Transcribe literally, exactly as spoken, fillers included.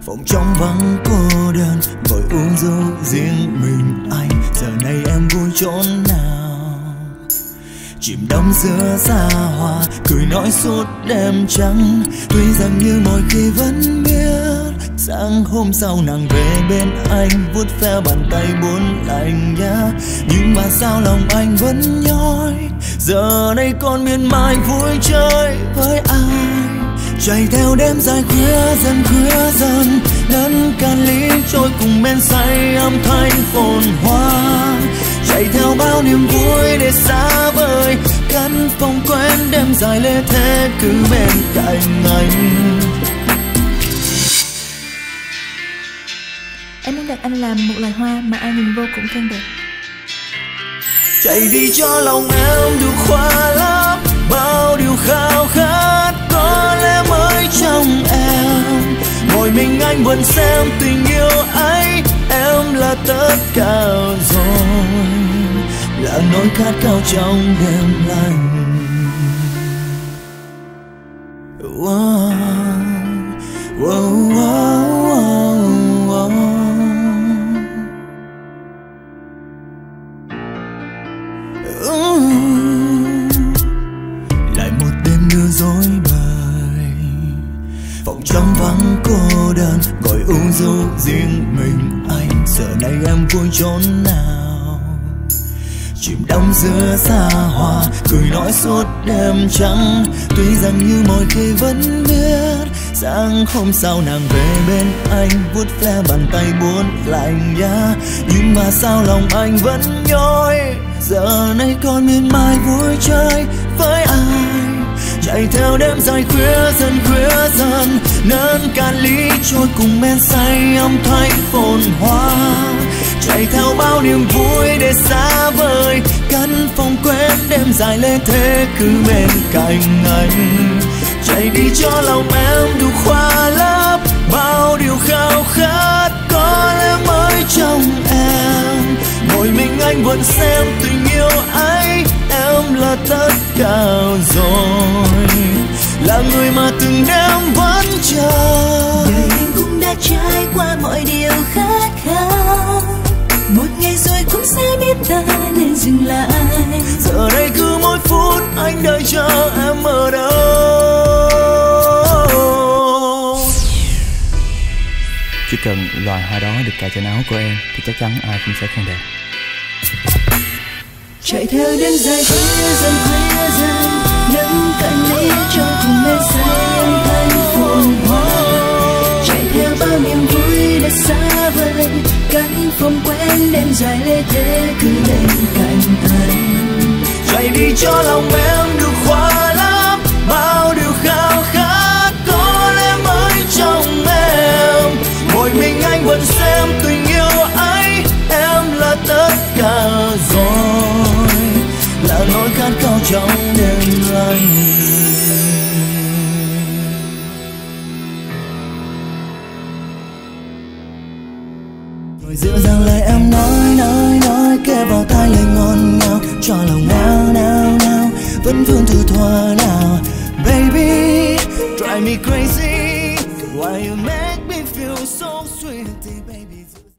Phòng trong vắng cô đơn, ngồi uống rượu riêng mình anh. Giờ này em vui chốn nào? Chìm đắm giữa xa hoa, cười nói suốt đêm trắng. Tuy rằng như mọi khi vẫn biết, sáng hôm sau nàng về bên anh, vuốt ve bàn tay buồn lạnh nhá. Nhưng mà sao lòng anh vẫn nhói, giờ đây còn miên man vui chơi với ai. Chạy theo đêm dài khuya dần khuya dần, nâng can ly trôi cùng men say âm thanh phồn hoa. Chạy theo bao niềm vui để xa vời, căn phòng quen đêm dài lê thế cứ bên cạnh anh. Em muốn đặt anh làm một loài hoa mà ai nhìn vô cũng khen đẹp. Chạy đi cho lòng em được khoa lấp bao điều khao khát có lẽ mới trong em. Ngồi mình anh vẫn xem tình yêu ấy, em là tất cả rồi, là nỗi khát khao trong đêm lạnh. Wow, wow, wow, wow, wow. Lại một đêm đưa dối bời, phòng trong vắng cô đơn, ngồi uống rượu riêng mình anh. Giờ này em vui chốn nào? Chìm đắm giữa xa hoa, cười nói suốt đêm trắng. Tuy rằng như mọi khi vẫn biết, sáng hôm sau nàng về bên anh, vuốt ve bàn tay buồn lạnh nhá. Nhưng mà sao lòng anh vẫn nhói, giờ này còn miên man vui chơi với ai. Chạy theo đêm dài khuya dần khuya dần, nâng can ly trôi cùng men say âm thanh phồn hoa. Chạy theo bao niềm vui để xa vời, căn phòng quen đêm dài lê thế cứ bên cạnh anh. Chạy đi cho lòng em được khoa lấp bao điều khao khát có lẽ mới trong em. Ngồi mình anh vẫn xem tình yêu ấy, em là tất cả rồi, là người mà từng đêm vẫn chờ. Đời em cũng đã trải qua mọi điều khát khao, một ngày rồi cũng sẽ biết ta nên dừng lại. Giờ đây cứ mỗi phút anh đợi chờ em ở đâu. Chỉ cần loài hoa đó được cài trên áo của em thì chắc chắn ai cũng sẽ khen đẹp. Chạy theo đêm dài khuya dần khuya dần, nâng cạn ly cho cùng men say âm thanh phồn hoa. Chạy theo bao niềm vui đã xa vời, căn phòng quen đêm dài lê thế cứ bên cạnh anh. Chạy đi cho lòng em được khoa lấp bao điều khao khát có lẽ mới trong em. Ngồi mình anh vẫn xem tình yêu ấy, em là tất cả rồi, là nỗi khát khao trong đêm lạnh. Rồi dịu dàng lời em nói nói nói, kề vào tai lời ngon ngào, cho lòng nao nao nao vẫn vương thư thoa nào. Baby, drive me crazy, why you make me feel so sweet, baby.